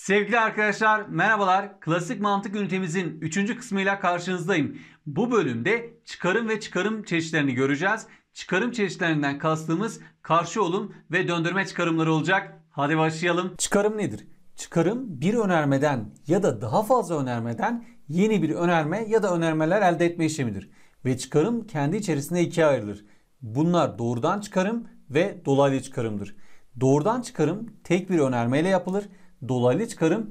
Sevgili arkadaşlar merhabalar. Klasik mantık ünitemizin 3. kısmıyla karşınızdayım. Bu bölümde çıkarım ve çıkarım çeşitlerini göreceğiz. Çıkarım çeşitlerinden kastımız karşı olum ve döndürme çıkarımları olacak. Hadi başlayalım. Çıkarım nedir? Çıkarım bir önermeden ya da daha fazla önermeden yeni bir önerme ya da önermeler elde etme işlemidir. Ve çıkarım kendi içerisinde ikiye ayrılır. Bunlar doğrudan çıkarım ve dolaylı çıkarımdır. Doğrudan çıkarım tek bir önermeyle yapılır. Dolaylı çıkarım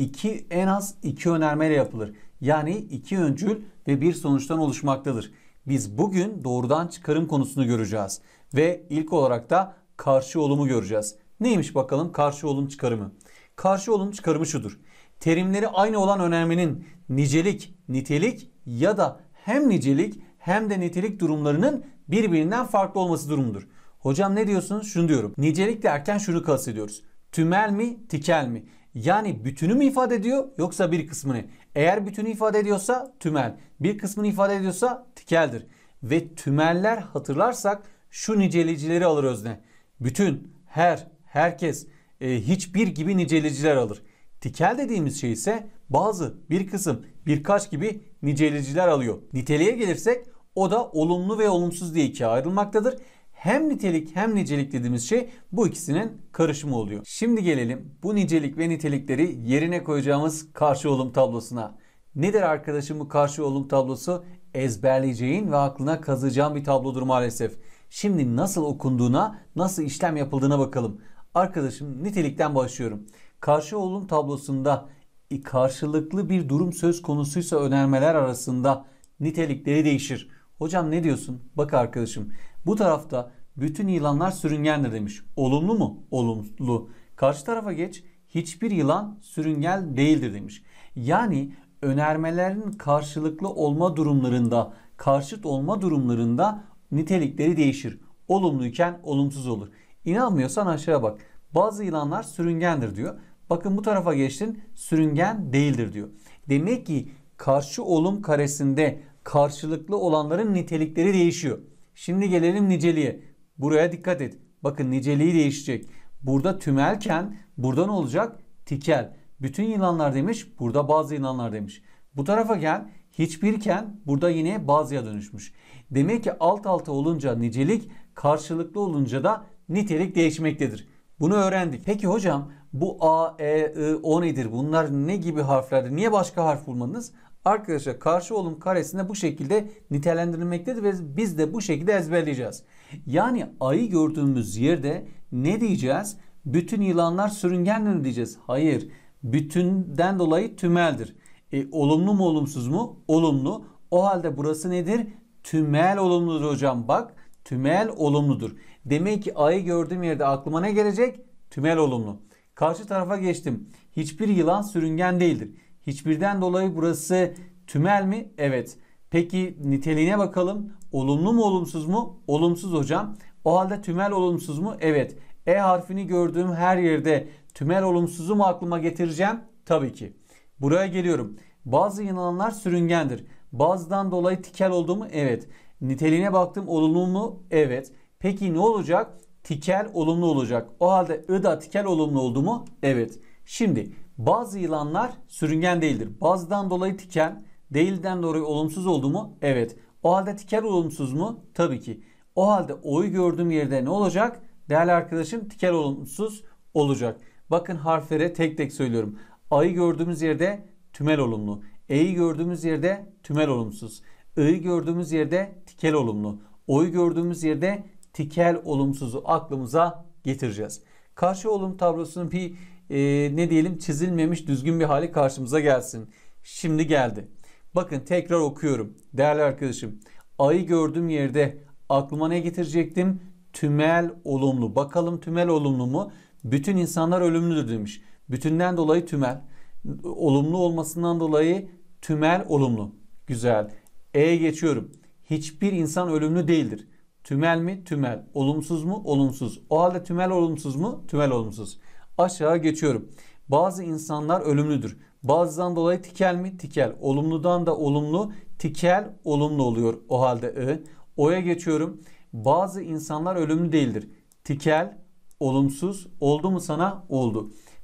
en az iki önermeyle yapılır. Yani iki öncül ve bir sonuçtan oluşmaktadır. Biz bugün doğrudan çıkarım konusunu göreceğiz. Ve ilk olarak da karşı olumu göreceğiz. Neymiş bakalım karşı olum çıkarımı? Karşı olum çıkarımı şudur. Terimleri aynı olan önermenin nicelik, nitelik ya da hem nicelik hem de nitelik durumlarının birbirinden farklı olması durumudur. Hocam ne diyorsunuz? Şunu diyorum. Nicelik derken şunu kastediyoruz. Tümel mi, tikel mi? Yani bütünü mü ifade ediyor yoksa bir kısmını? Eğer bütünü ifade ediyorsa tümel, bir kısmını ifade ediyorsa tikeldir. Ve tümeller hatırlarsak şu niceleyicileri alır özne. Bütün, her, herkes, hiçbir gibi niceleyiciler alır. Tikel dediğimiz şey ise bazı, bir kısım, birkaç gibi niceleyiciler alıyor. Niteliğe gelirsek o da olumlu ve olumsuz diye ikiye ayrılmaktadır. Hem nitelik hem nicelik dediğimiz şey bu ikisinin karışımı oluyor. Şimdi gelelim bu nicelik ve nitelikleri yerine koyacağımız karşı olum tablosuna. Nedir arkadaşım bu karşı olum tablosu? Ezberleyeceğin ve aklına kazıyacağın bir tablodur maalesef. Şimdi nasıl okunduğuna, nasıl işlem yapıldığına bakalım. Arkadaşım nitelikten başlıyorum. Karşı olum tablosunda karşılıklı bir durum söz konusuysa önermeler arasında nitelikleri değişir. Hocam ne diyorsun? Bak arkadaşım. Bu tarafta bütün yılanlar sürüngendir demiş. Olumlu mu? Olumlu. Karşı tarafa geç. Hiçbir yılan sürüngen değildir demiş. Yani önermelerin karşılıklı olma durumlarında, karşıt olma durumlarında nitelikleri değişir. Olumluyken olumsuz olur. İnanmıyorsan aşağıya bak. Bazı yılanlar sürüngendir diyor. Bakın bu tarafa geçtin. Sürüngen değildir diyor. Demek ki karşı olum karesinde karşılıklı olanların nitelikleri değişiyor. Şimdi gelelim niceliğe. Buraya dikkat et. Bakın niceliği değişecek. Burada tümelken burada ne olacak? Tikel. Bütün yılanlar demiş. Burada bazı yılanlar demiş. Bu tarafa gel. Hiçbirken burada yine bazıya dönüşmüş. Demek ki alt alta olunca nicelik, karşılıklı olunca da nitelik değişmektedir. Bunu öğrendik. Peki hocam bu A, E, I, O nedir? Bunlar ne gibi harflerdir? Niye başka harf bulmadınız? Arkadaşlar karşı olum karesinde bu şekilde nitelendirilmektedir ve biz de bu şekilde ezberleyeceğiz. Yani ayı gördüğümüz yerde ne diyeceğiz? Bütün yılanlar sürüngendir mi diyeceğiz? Hayır. Bütünden dolayı tümeldir. Olumlu mu olumsuz mu? Olumlu. O halde burası nedir? Tümel olumludur hocam. Bak tümel olumludur. Demek ki ayı gördüğüm yerde aklıma ne gelecek? Tümel olumlu. Karşı tarafa geçtim. Hiçbir yılan sürüngen değildir. Hiçbirden dolayı burası tümel mi? Evet. Peki niteliğine bakalım. Olumlu mu olumsuz mu? Olumsuz hocam. O halde tümel olumsuz mu? Evet. E harfini gördüğüm her yerde tümel olumsuzu mu aklıma getireceğim? Tabii ki. Buraya geliyorum. Bazı yılanlar sürüngendir. Bazıdan dolayı tikel oldu mu? Evet. Niteliğine baktım olumlu mu? Evet. Peki ne olacak? Tikel olumlu olacak. O halde I da tikel olumlu oldu mu? Evet. Şimdi bazı yılanlar sürüngen değildir. Bazıdan dolayı tikel, değilden dolayı olumsuz oldu mu? Evet. O halde tikel olumsuz mu? Tabii ki. O halde O'yu gördüğüm yerde ne olacak? Değerli arkadaşım tikel olumsuz olacak. Bakın harflere tek tek söylüyorum. A'yı gördüğümüz yerde tümel olumlu. E'yi gördüğümüz yerde tümel olumsuz. I'yi gördüğümüz yerde tikel olumlu. O'yu gördüğümüz yerde tikel olumsuzu aklımıza getireceğiz. Karşı olum tablosunun bir ne diyelim çizilmemiş düzgün bir hali karşımıza gelsin. Şimdi geldi. Bakın tekrar okuyorum. Değerli arkadaşım. A'yı gördüğüm yerde aklıma ne getirecektim? Tümel olumlu. Bakalım tümel olumlu mu? Bütün insanlar ölümlüdür demiş. Bütünden dolayı tümel. Olumlu olmasından dolayı tümel olumlu. Güzel. E'ye geçiyorum. Hiçbir insan ölümlü değildir. Tümel mi? Tümel. Olumsuz mu? Olumsuz. O halde tümel olumsuz mu? Tümel olumsuz. Aşağı geçiyorum. Bazı insanlar ölümlüdür. Bazıdan dolayı tikel mi? Tikel. Olumludan da olumlu. Tikel olumlu oluyor. O halde I. O'ya geçiyorum. Bazı insanlar ölümlü değildir. Tikel olumsuz. Oldu mu sana? Oldu.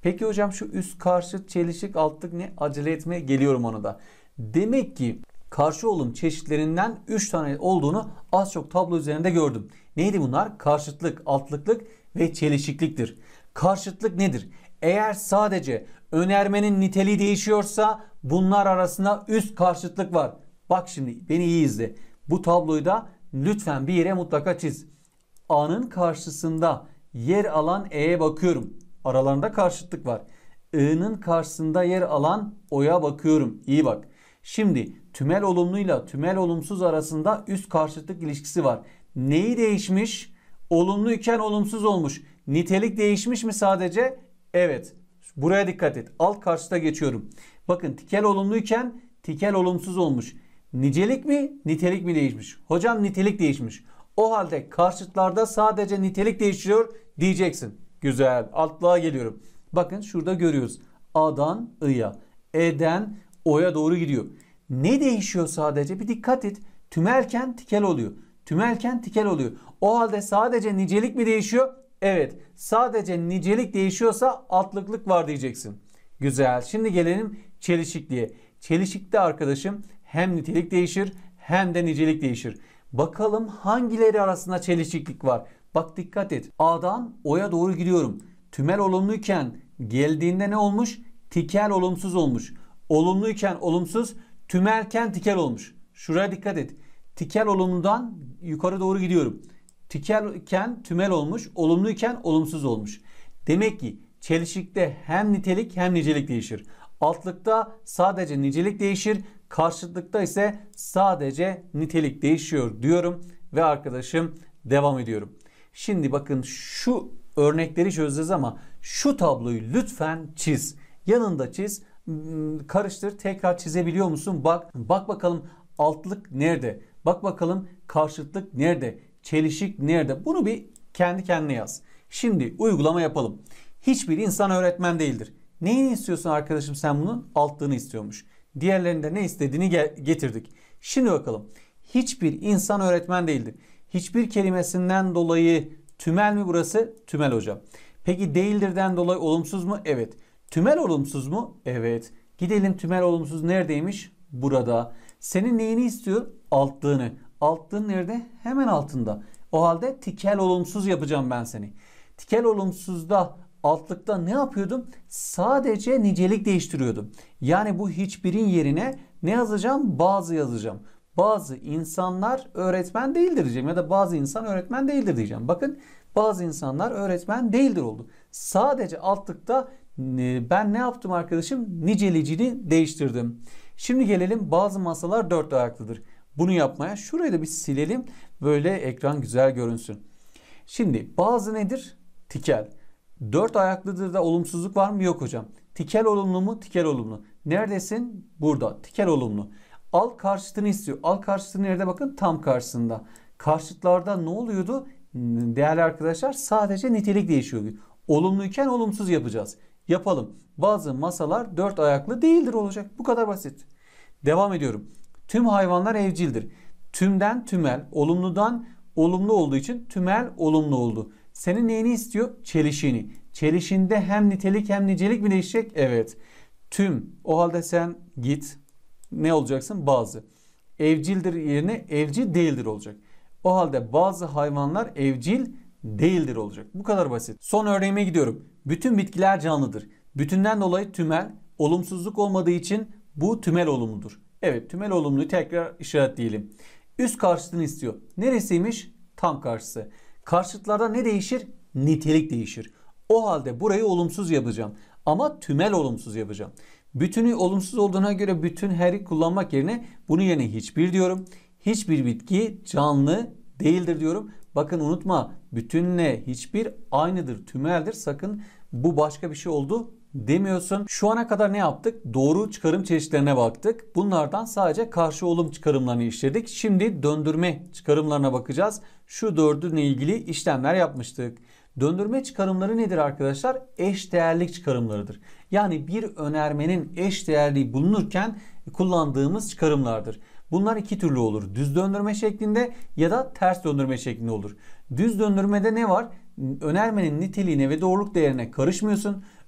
Peki hocam şu üst karşıt çelişik altlık ne? Acele etme, geliyorum ona da. Demek ki karşı olum çeşitlerinden 3 tane olduğunu az çok tablo üzerinde gördüm. Neydi bunlar? Karşıtlık, altlıklık ve çelişikliktir. Karşıtlık nedir? Eğer sadece önermenin niteliği değişiyorsa bunlar arasında üst karşıtlık var. Bak şimdi beni iyi izle. Bu tabloyu da lütfen bir yere mutlaka çiz. A'nın karşısında yer alan E'ye bakıyorum. Aralarında karşıtlık var. I'nın karşısında yer alan O'ya bakıyorum. İyi bak. Şimdi tümel olumluyla tümel olumsuz arasında üst karşıtlık ilişkisi var. Neyi değişmiş? Olumluyken olumsuz olmuş. Nitelik değişmiş mi sadece? Evet. Buraya dikkat et. Alt karşıta geçiyorum. Bakın tikel olumluyken tikel olumsuz olmuş. Nicelik mi? Nitelik mi değişmiş? Hocam nitelik değişmiş. O halde karşıtlarda sadece nitelik değişiyor diyeceksin. Güzel. Altlığa geliyorum. Bakın şurada görüyoruz. A'dan I'ya, E'den O'ya doğru gidiyor. Ne değişiyor sadece? Bir dikkat et. Tümelken tikel oluyor. Tümelken tikel oluyor. O halde sadece nicelik mi değişiyor? Evet. Sadece nicelik değişiyorsa altlıklık var diyeceksin. Güzel. Şimdi gelelim çelişikliğe. Çelişikte arkadaşım hem nitelik değişir hem de nicelik değişir. Bakalım hangileri arasında çelişiklik var? Bak dikkat et. A'dan O'ya doğru gidiyorum. Tümel olumluyken geldiğinde ne olmuş? Tikel olumsuz olmuş. Olumluyken olumsuz, tümelken tikel olmuş. Şuraya dikkat et. Tikel olumludan yukarı doğru gidiyorum. Tikelken tümel olmuş, olumluyken olumsuz olmuş. Demek ki çelişikte hem nitelik hem nicelik değişir. Altlıkta sadece nicelik değişir. Karşıtlıkta ise sadece nitelik değişiyor diyorum ve arkadaşım devam ediyorum. Şimdi bakın şu örnekleri çözeceğiz ama şu tabloyu lütfen çiz. Yanında çiz, karıştır, tekrar çizebiliyor musun? Bak bakalım altlık nerede? Bak bakalım karşıtlık nerede? Çelişik nerede? Bunu bir kendi kendine yaz. Şimdi uygulama yapalım. Hiçbir insan öğretmen değildir. Neyini istiyorsun arkadaşım sen bunun? Altlığını istiyormuş. Diğerlerinde ne istediğini getirdik. Şimdi bakalım. Hiçbir insan öğretmen değildir. Hiçbir kelimesinden dolayı tümel mi burası? Tümel hocam. Peki değildirden dolayı olumsuz mu? Evet. Tümel olumsuz mu? Evet. Gidelim tümel olumsuz neredeymiş? Burada. Senin neyini istiyor? Altlığını. Altlığın nerede? Hemen altında. O halde tikel olumsuz yapacağım ben seni. Tikel olumsuzda altlıkta ne yapıyordum? Sadece nicelik değiştiriyordum. Yani bu hiçbirin yerine ne yazacağım? Bazı yazacağım. Bazı insanlar öğretmen değildir diyeceğim ya da bazı insan öğretmen değildir diyeceğim. Bakın bazı insanlar öğretmen değildir oldu. Sadece altlıkta ben ne yaptım arkadaşım? Nicelicini değiştirdim. Şimdi gelelim bazı masalar dört ayaklıdır. Bunu yapmaya şurayı da bir silelim. Böyle ekran güzel görünsün. Şimdi bazı nedir? Tikel. Dört ayaklıdır da olumsuzluk var mı? Yok hocam. Tikel olumlu mu? Tikel olumlu. Neredesin? Burada. Tikel olumlu. Al karşıtını istiyor. Al karşıtı nerede? Bakın tam karşısında. Karşıtlarda ne oluyordu? Değerli arkadaşlar sadece nitelik değişiyordu. Olumluyken olumsuz yapacağız. Yapalım. Bazı masalar dört ayaklı değildir olacak. Bu kadar basit. Devam ediyorum. Tüm hayvanlar evcildir. Tümden tümel, olumludan olumlu olduğu için tümel olumlu oldu. Senin neyini istiyor? Çelişini. Çelişinde hem nitelik hem nicelik mi değişecek? Evet. Tüm. O halde sen git. Ne olacaksın? Bazı. Evcildir yerine evcil değildir olacak. O halde bazı hayvanlar evcil değildir olacak. Bu kadar basit. Son örneğime gidiyorum. Bütün bitkiler canlıdır. Bütünden dolayı tümel, olumsuzluk olmadığı için bu tümel olumludur. Evet, tümel olumluyu tekrar işaretleyelim. Üst karşıtını istiyor. Neresiymiş? Tam karşısı. Karşıtlarda ne değişir? Nitelik değişir. O halde burayı olumsuz yapacağım. Ama tümel olumsuz yapacağım. Bütünü olumsuz olduğuna göre bütün her'i kullanmak yerine bunun yerine hiçbir diyorum. Hiçbir bitki canlı değildir diyorum. Bakın unutma, bütünle hiçbir aynıdır, tümeldir. Sakın bu başka bir şey oldu demiyorsun. Şu ana kadar ne yaptık? Doğru çıkarım çeşitlerine baktık. Bunlardan sadece karşı olum çıkarımlarını işledik. Şimdi döndürme çıkarımlarına bakacağız. Şu dördüne ilgili işlemler yapmıştık. Döndürme çıkarımları nedir arkadaşlar? Eşdeğerlik çıkarımlarıdır. Yani bir önermenin eşdeğerliği bulunurken kullandığımız çıkarımlardır. Bunlar iki türlü olur. Düz döndürme şeklinde ya da ters döndürme şeklinde olur. Düz döndürmede ne var? Önermenin niteliğine ve doğruluk değerine karışmıyorsun.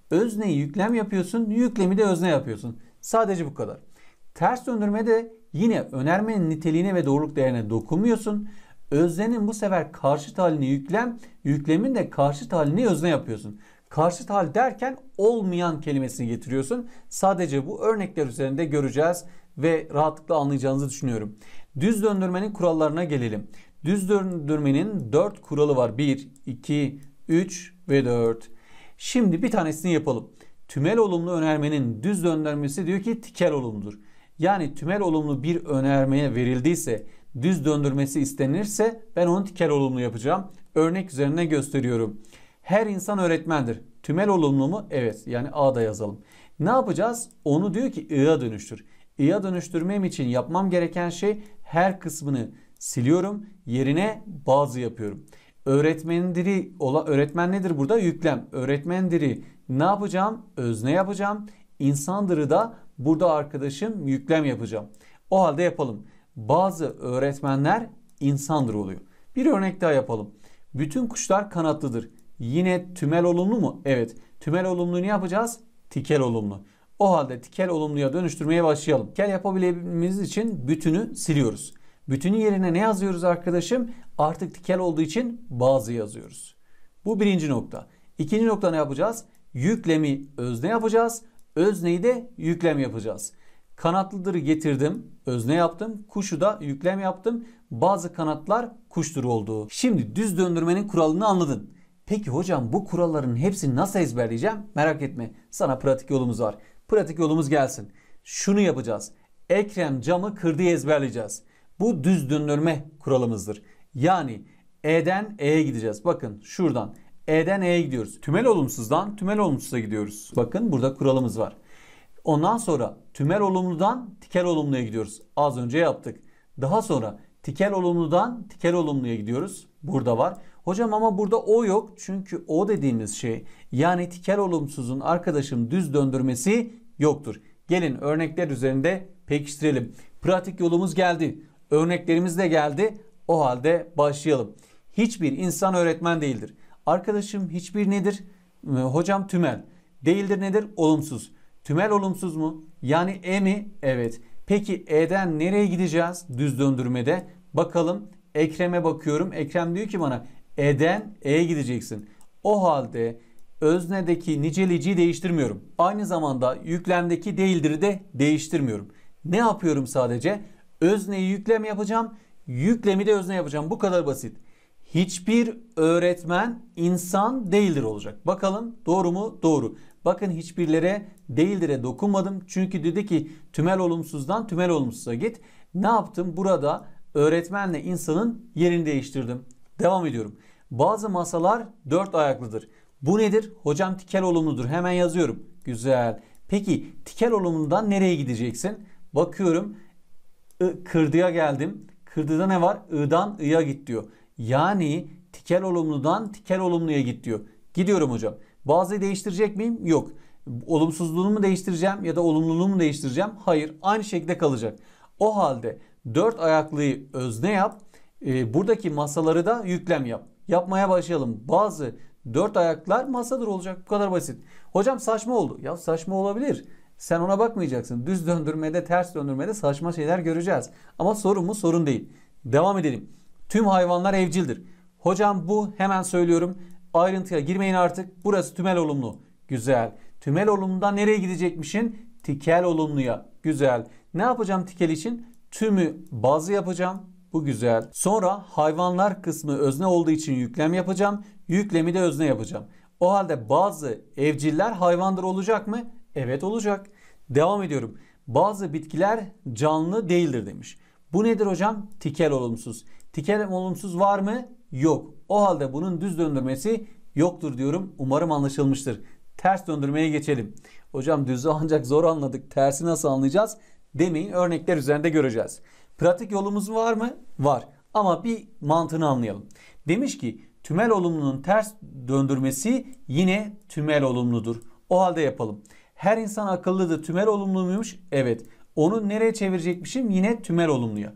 Özneyi yüklem yapıyorsun, yüklemi de özne yapıyorsun. Sadece bu kadar. Ters döndürmede yine önermenin niteliğine ve doğruluk değerine dokunmuyorsun. Öznenin bu sefer karşıt halini yüklem, yüklemin de karşıt halini özne yapıyorsun. Karşıt hal derken olmayan kelimesini getiriyorsun. Sadece bu örnekler üzerinde göreceğiz ve rahatlıkla anlayacağınızı düşünüyorum. Düz döndürmenin kurallarına gelelim. Düz döndürmenin 4 kuralı var. 1, 2, 3 ve 4. Şimdi bir tanesini yapalım. Tümel olumlu önermenin düz döndürmesi diyor ki tikel olumludur. Yani tümel olumlu bir önermeye verildiyse, düz döndürmesi istenirse ben onu tikel olumlu yapacağım. Örnek üzerine gösteriyorum. Her insan öğretmendir. Tümel olumlu mu? Evet. Yani A'da yazalım. Ne yapacağız? Onu diyor ki I'ya dönüştür. I'ya dönüştürmem için yapmam gereken şey her kısmını siliyorum. Yerine bazı yapıyorum. Öğretmen nedir burada? Yüklem. Öğretmendir'i ne yapacağım? Özne yapacağım. İnsandır'ı da burada arkadaşım yüklem yapacağım. O halde yapalım. Bazı öğretmenler insandır oluyor. Bir örnek daha yapalım. Bütün kuşlar kanatlıdır. Yine tümel olumlu mu? Evet. Tümel olumluyu ne yapacağız? Tikel olumlu. O halde tikel olumluya dönüştürmeye başlayalım. Tikel yapabilmemiz için bütünü siliyoruz. Bütünün yerine ne yazıyoruz arkadaşım? Artık tikel olduğu için bazı yazıyoruz. Bu birinci nokta. İkinci nokta ne yapacağız? Yüklemi özne yapacağız. Özneyi de yüklem yapacağız. Kanatlıdır'ı getirdim. Özne yaptım. Kuşu da yüklem yaptım. Bazı kanatlar kuştur oldu. Şimdi düz döndürmenin kuralını anladın. Peki hocam bu kuralların hepsini nasıl ezberleyeceğim? Merak etme. Sana pratik yolumuz var. Pratik yolumuz gelsin. Şunu yapacağız. Ekrem camı kırdı ezberleyeceğiz. Bu düz döndürme kuralımızdır. Yani E'den E'ye gideceğiz. Bakın şuradan E'den E'ye gidiyoruz. Tümel olumsuzdan tümel olumsuza gidiyoruz. Bakın burada kuralımız var. Ondan sonra tümel olumludan tikel olumluya gidiyoruz. Az önce yaptık. Daha sonra tikel olumludan tikel olumluya gidiyoruz. Burada var. Hocam ama burada o yok. Çünkü o dediğimiz şey yani tikel olumsuzun arkadaşım düz döndürmesi yoktur. Gelin örnekler üzerinde pekiştirelim. Pratik yolumuz geldi. Örneklerimiz de geldi. O halde başlayalım. Hiçbir insan öğretmen değildir. Arkadaşım hiçbir nedir? Hocam tümel. Değildir nedir? Olumsuz. Tümel olumsuz mu? Yani E mi? Evet. Peki E'den nereye gideceğiz düz döndürmede? Bakalım. Ekrem'e bakıyorum. Ekrem diyor ki bana E'den E'ye gideceksin. O halde öznedeki niceliciyi değiştirmiyorum. Aynı zamanda yüklemdeki değildir'i de değiştirmiyorum. Ne yapıyorum sadece? Özneyi yüklem yapacağım. Yüklemi de özne yapacağım. Bu kadar basit. Hiçbir öğretmen insan değildir olacak. Bakalım doğru mu? Doğru. Bakın hiçbirlere değildir'e dokunmadım. Çünkü dedi ki tümel olumsuzdan tümel olumsuza git. Ne yaptım? Burada öğretmenle insanın yerini değiştirdim. Devam ediyorum. Bazı masalar 4 ayaklıdır. Bu nedir? Hocam tikel olumludur. Hemen yazıyorum. Güzel. Peki tikel olumludan nereye gideceksin? Bakıyorum. Kırdıya geldim. Kırdıda ne var? I'dan I'ya git diyor. Yani tikel olumludan tikel olumluya git diyor. Gidiyorum hocam. Bazıyı değiştirecek miyim? Yok. Olumsuzluğunu mu değiştireceğim ya da olumluluğunu mu değiştireceğim? Hayır. Aynı şekilde kalacak. O halde 4 ayaklıyı özne yap. Buradaki masaları da yüklem yap. Yapmaya başlayalım. Bazı 4 ayaklar masadır olacak. Bu kadar basit. Hocam saçma oldu. Ya saçma olabilir. Sen ona bakmayacaksın. Düz döndürmede, ters döndürmede saçma şeyler göreceğiz. Ama sorun mu? Sorun değil. Devam edelim. Tüm hayvanlar evcildir. Hocam bu hemen söylüyorum. Ayrıntıya girmeyin artık. Burası tümel olumlu. Güzel. Tümel olumludan nereye gidecekmişin? Tikel olumluya. Güzel. Ne yapacağım tikel için? Tümü bazı yapacağım. Bu güzel. Sonra hayvanlar kısmı özne olduğu için yüklem yapacağım. Yüklemi de özne yapacağım. O halde bazı evciller hayvandır olacak mı? Evet olacak. Devam ediyorum. Bazı bitkiler canlı değildir demiş. Bu nedir hocam? Tikel olumsuz. Tikel olumsuz var mı? Yok. O halde bunun düz döndürmesi yoktur diyorum. Umarım anlaşılmıştır. Ters döndürmeye geçelim. Hocam düzü ancak zor anladık. Tersi nasıl anlayacağız? Demeyin, örnekler üzerinde göreceğiz. Pratik yolumuz var mı? Var. Ama bir mantığını anlayalım. Demiş ki tümel olumlunun ters döndürmesi yine tümel olumludur. O halde yapalım. Her insan akıllıdır. Tümel olumlu muymuş? Evet. Onu nereye çevirecekmişim? Yine tümel olumluya.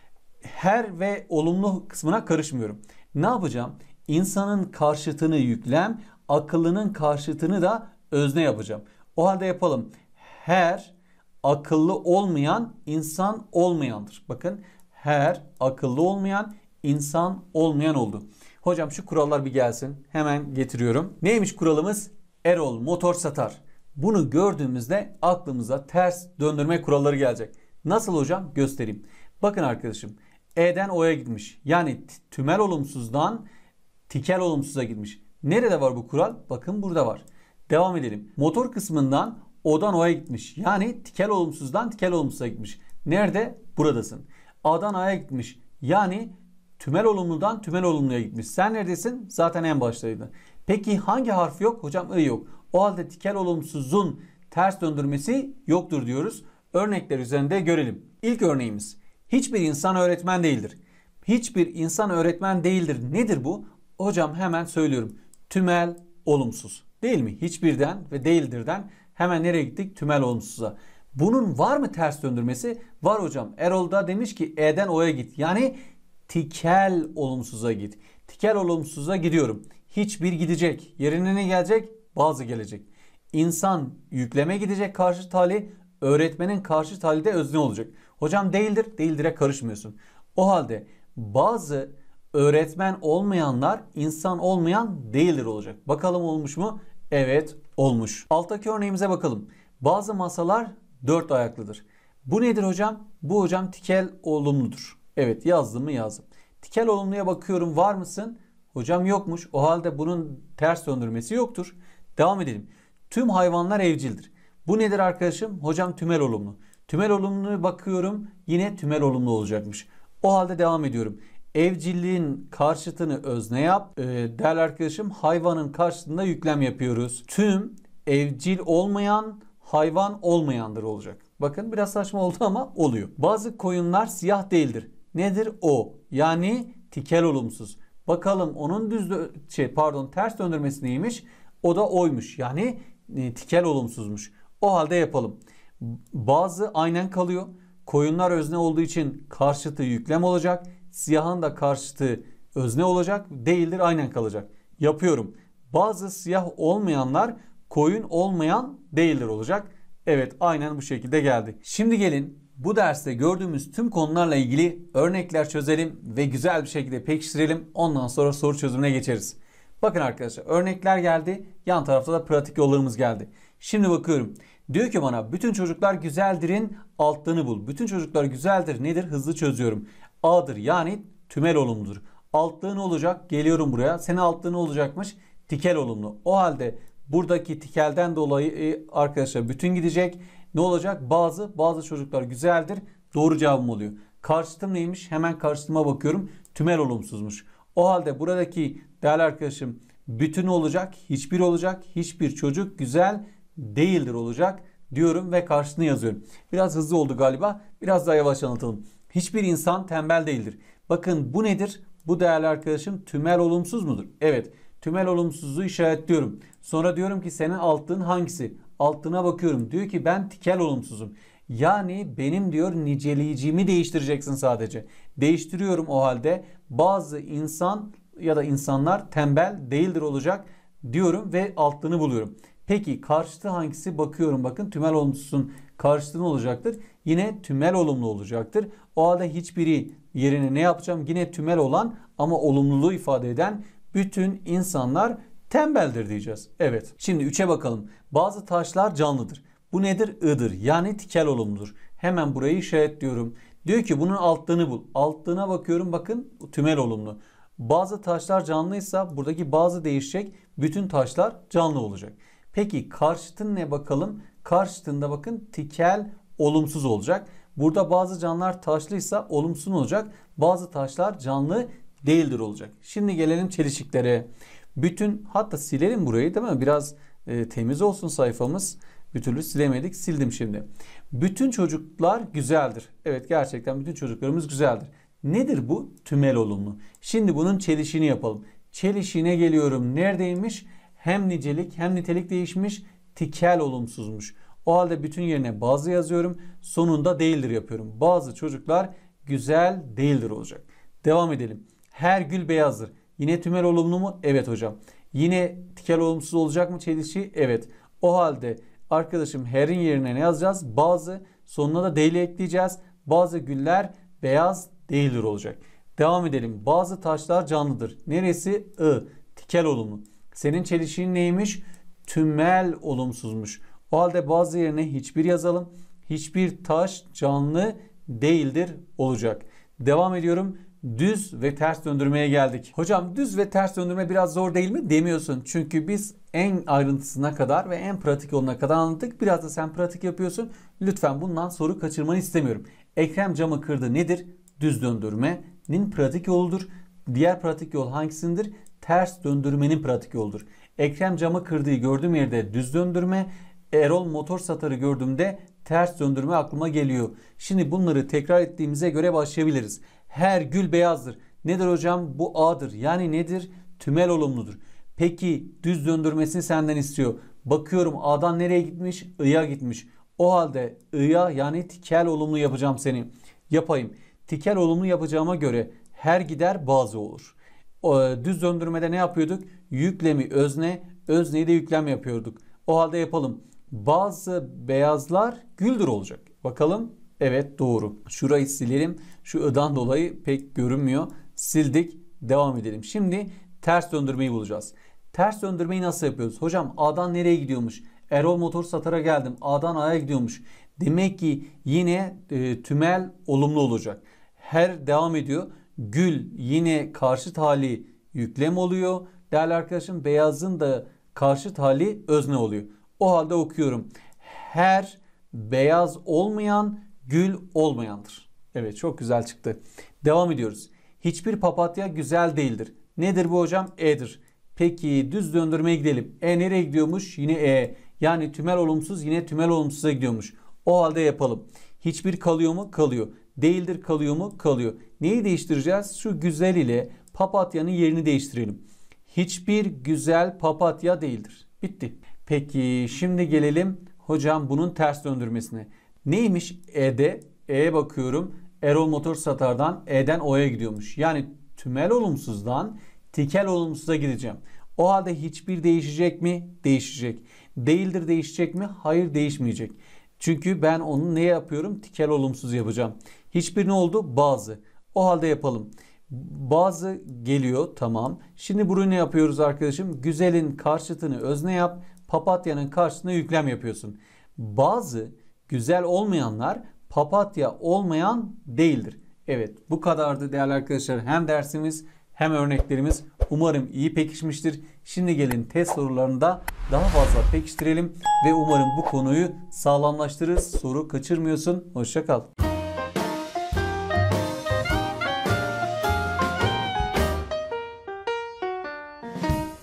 Her ve olumlu kısmına karışmıyorum. Ne yapacağım? İnsanın karşıtını yüklem, akıllının karşıtını da özne yapacağım. O halde yapalım. Her akıllı olmayan insan olmayandır. Bakın, her akıllı olmayan insan olmayan oldu. Hocam şu kurallar bir gelsin. Hemen getiriyorum. Neymiş kuralımız? Erol motor satar. Bunu gördüğümüzde aklımıza ters döndürme kuralları gelecek. Nasıl hocam? Göstereyim. Bakın arkadaşım. E'den O'ya gitmiş. Yani tümel olumsuzdan tikel olumsuza gitmiş. Nerede var bu kural? Bakın burada var. Devam edelim. Motor kısmından O'dan O'ya gitmiş. Yani tikel olumsuzdan tikel olumsuza gitmiş. Nerede? Buradasın. A'dan A'ya gitmiş. Yani tümel olumludan tümel olumluya gitmiş. Sen neredesin? Zaten en baştaydın. Peki hangi harf yok? Hocam I yok. O halde tikel olumsuzun ters döndürmesi yoktur diyoruz. Örnekler üzerinde görelim. İlk örneğimiz. Hiçbir insan öğretmen değildir. Hiçbir insan öğretmen değildir. Nedir bu? Hocam hemen söylüyorum. Tümel olumsuz. Değil mi? Hiçbirden ve değildirden hemen nereye gittik? Tümel olumsuza. Bunun var mı ters döndürmesi? Var hocam. Erol da demiş ki E'den O'ya git. Yani tikel olumsuza git. Tikel olumsuza gidiyorum. Hiçbir gidecek. Yerine ne gelecek? Bazı gelecek. İnsan yükleme gidecek karşı tali. Öğretmenin karşı tali de özne olacak. Hocam değildir. Değildir'e karışmıyorsun. O halde bazı öğretmen olmayanlar insan olmayan değildir olacak. Bakalım olmuş mu? Evet olmuş. Alttaki örneğimize bakalım. Bazı masalar 4 ayaklıdır. Bu nedir hocam? Bu hocam tikel olumludur. Evet, yazdım mı yazdım. Tikel olumluya bakıyorum, var mısın? Hocam yokmuş. O halde bunun ters döndürmesi yoktur. Devam edelim. Tüm hayvanlar evcildir. Bu nedir arkadaşım? Hocam tümel olumlu. Tümel olumluya bakıyorum, yine tümel olumlu olacakmış. O halde devam ediyorum. Evcilliğin karşıtını özne yap. Değerli arkadaşım, hayvanın karşıtında yüklem yapıyoruz. Tüm evcil olmayan hayvan olmayandır olacak. Bakın biraz saçma oldu ama oluyor. Bazı koyunlar siyah değildir. Nedir o? Yani tikel olumsuz. Bakalım onun ters döndürmesi neymiş? O da oymuş. Yani tikel olumsuzmuş. O halde yapalım. Bazı aynen kalıyor. Koyunlar özne olduğu için karşıtı yüklem olacak. Siyahın da karşıtı özne olacak. Değildir, aynen kalacak. Yapıyorum. Bazı siyah olmayanlar koyun olmayan değildir olacak. Evet, aynen bu şekilde geldi. Şimdi gelin bu derste gördüğümüz tüm konularla ilgili örnekler çözelim ve güzel bir şekilde pekiştirelim. Ondan sonra soru çözümüne geçeriz. Bakın arkadaşlar, örnekler geldi. Yan tarafta da pratik yollarımız geldi. Şimdi bakıyorum. Diyor ki bana bütün çocuklar güzeldir'in altlığını bul. Bütün çocuklar güzeldir nedir? Hızlı çözüyorum. A'dır, yani tümel olumludur. Altlığı ne olacak? Geliyorum buraya. Senin altlığı ne olacakmış? Tikel olumlu. O halde buradaki tikelden dolayı arkadaşlar bütün gidecek. Ne olacak? Bazı çocuklar güzeldir. Doğru cevabım oluyor. Karşıtım neymiş? Hemen karşıtıma bakıyorum. Tümel olumsuzmuş. O halde buradaki değerli arkadaşım bütün olacak. Hiçbir olacak. Hiçbir çocuk güzel değildir olacak diyorum ve karşılığını yazıyorum. Biraz hızlı oldu galiba. Biraz daha yavaş anlatalım. Hiçbir insan tembel değildir. Bakın bu nedir? Bu değerli arkadaşım tümel olumsuz mudur? Evet. Tümel olumsuzluğu işaretliyorum. Sonra diyorum ki senin altlığın hangisi? Altlığına bakıyorum. Diyor ki ben tikel olumsuzum. Yani benim diyor niceleyicimi değiştireceksin sadece. Değiştiriyorum o halde. Bazı insan ya da insanlar tembel değildir olacak diyorum ve altlığını buluyorum. Peki karşıtı hangisi? Bakıyorum, bakın tümel olumsuzun karşıtı ne olacaktır? Yine tümel olumlu olacaktır. O halde hiçbiri yerine ne yapacağım? Yine tümel olan ama olumluluğu ifade eden bütün insanlar tembeldir diyeceğiz. Evet. Şimdi 3'e bakalım. Bazı taşlar canlıdır. Bu nedir? I'dır. Yani tikel olumludur. Hemen burayı işaretliyorum. Diyor ki bunun altlığını bul. Altlığına bakıyorum, bakın tümel olumlu. Bazı taşlar canlıysa buradaki bazı değişecek. Bütün taşlar canlı olacak. Peki karşıtın ne bakalım? Karşıtında bakın tikel olumsuz olacak. Burada bazı canlılar taşlıysa olumsuz olacak. Bazı taşlar canlı değildir olacak. Şimdi gelelim çelişiklere. Bütün, hatta silelim burayı değil mi? Biraz temiz olsun sayfamız. Bir türlü silemedik. Sildim şimdi. Bütün çocuklar güzeldir. Evet, gerçekten bütün çocuklarımız güzeldir. Nedir bu? Tümel olumlu. Şimdi bunun çelişini yapalım. Çelişine geliyorum. Neredeymiş? Hem nicelik hem nitelik değişmiş. Tikel olumsuzmuş. O halde bütün yerine bazı yazıyorum. Sonunda değildir yapıyorum. Bazı çocuklar güzel değildir olacak. Devam edelim. Her gül beyazdır. Yine tümel olumlu mu? Evet hocam. Yine tikel olumsuz olacak mı çelişi? Evet. O halde arkadaşım her'in yerine ne yazacağız? Bazı, sonuna da değil ekleyeceğiz. Bazı güller beyaz değildir olacak. Devam edelim. Bazı taşlar canlıdır. Neresi? Tikel olumlu. Senin çelişiğin neymiş? Tümel olumsuzmuş. O halde bazı yerine hiçbir yazalım. Hiçbir taş canlı değildir olacak. Devam ediyorum. Düz ve ters döndürmeye geldik. Hocam düz ve ters döndürme biraz zor değil mi demiyorsun. Çünkü biz en ayrıntısına kadar ve en pratik yoluna kadar anlattık. Biraz da sen pratik yapıyorsun. Lütfen bundan soru kaçırmanı istemiyorum. Ekrem camı kırdı nedir? Düz döndürmenin pratik yoludur. Diğer pratik yol hangisindir? Ters döndürmenin pratik yoludur. Ekrem camı kırdığı gördüğüm yerde düz döndürme. Erol motor satarı gördüğümde ters döndürme aklıma geliyor. Şimdi bunları tekrar ettiğimize göre başlayabiliriz. Her gül beyazdır. Nedir hocam? Bu A'dır. Yani nedir? Tümel olumludur. Peki düz döndürmesini senden istiyor. Bakıyorum A'dan nereye gitmiş? I'ya gitmiş. O halde I'ya yani tikel olumlu yapacağım seni. Yapayım. Tikel olumlu yapacağıma göre her gider bazı olur. Düz döndürmede ne yapıyorduk? Yüklemi özne, özneyi de yüklem yapıyorduk. O halde yapalım. Bazı beyazlar güldür olacak. Bakalım. Evet doğru. Şurayı silelim. Şu I'dan dolayı pek görünmüyor. Sildik. Devam edelim. Şimdi ters döndürmeyi bulacağız. Ters döndürmeyi nasıl yapıyoruz? Hocam A'dan nereye gidiyormuş? Erol motor satara geldim. A'dan A'ya gidiyormuş. Demek ki yine tümel olumlu olacak. Her devam ediyor. Gül yine karşıt hali yüklem oluyor. Değerli arkadaşım beyazın da karşıt hali özne oluyor. O halde okuyorum. Her beyaz olmayan gül olmayandır. Evet çok güzel çıktı. Devam ediyoruz. Hiçbir papatya güzel değildir. Nedir bu hocam? E'dir. Peki düz döndürmeye gidelim. E nereye gidiyormuş? Yine E. Yani tümel olumsuz yine tümel olumsuza gidiyormuş. O halde yapalım. Hiçbir kalıyor mu? Kalıyor. Değildir kalıyor mu? Kalıyor. Neyi değiştireceğiz? Şu güzel ile papatyanın yerini değiştirelim. Hiçbir güzel papatya değildir. Bitti. Peki şimdi gelelim hocam bunun ters döndürmesine. Neymiş E'de? E'ye bakıyorum. Erol motor satardan E'den O'ya gidiyormuş. Yani tümel olumsuzdan tikel olumsuza gideceğim. O halde hiçbir değişecek mi? Değişecek. Değildir değişecek mi? Hayır değişmeyecek. Çünkü ben onu ne yapıyorum? Tikel olumsuz yapacağım. Hiçbir ne oldu? Bazı. O halde yapalım. Bazı geliyor tamam. Şimdi burayı ne yapıyoruz arkadaşım? Güzelin karşıtını özne yap. Papatyanın karşısına yüklem yapıyorsun. Bazı güzel olmayanlar papatya olmayan değildir. Evet bu kadardı değerli arkadaşlar. Hem dersimiz hem örneklerimiz umarım iyi pekişmiştir. Şimdi gelin test sorularını da daha fazla pekiştirelim ve umarım bu konuyu sağlamlaştırırız. Soru kaçırmıyorsun. Hoşça kal.